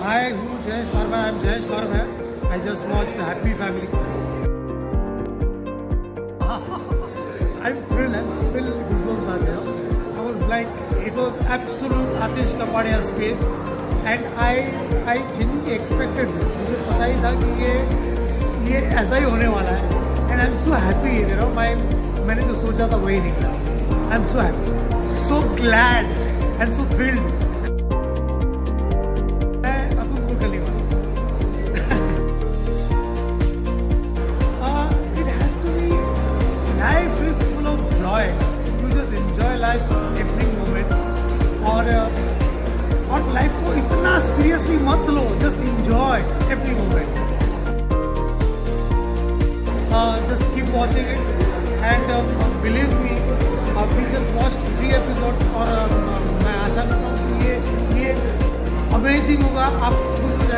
Hi, who Jayesh Barbhaya? I'm Jayesh Barbhaya. I just watched Happy Family. I'm filled goosebumps are there. I was like, it was absolute Atish Kapadia space, and I genuinely expected this. मुझे पता ही था कि ये ऐसा ही होने वाला है, and I'm so happy. You know, मैंने जो सोचा था वही निकला. I'm so happy, so glad, and so thrilled. Life is full of joy. You just enjoy life every moment. और लाइफ को इतना सीरियसली मत लो. Just enjoy every moment. Just keep watching it, and believe me, we just watched 3 episodes और मैं आशा करता हूँ कि ये अमेजिंग होगा. आप खुश हो जाएंगे.